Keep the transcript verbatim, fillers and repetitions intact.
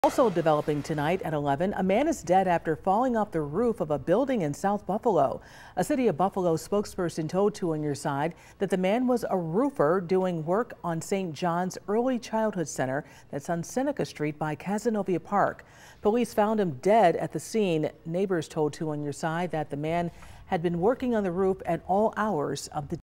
Also developing tonight at eleven, a man is dead after falling off the roof of a building in South Buffalo. A City of Buffalo spokesperson told Two on Your Side that the man was a roofer doing work on Saint John's Early Childhood Center that's on Seneca Street by Cazenovia Park. Police found him dead at the scene. Neighbors told Two on Your Side that the man had been working on the roof at all hours of the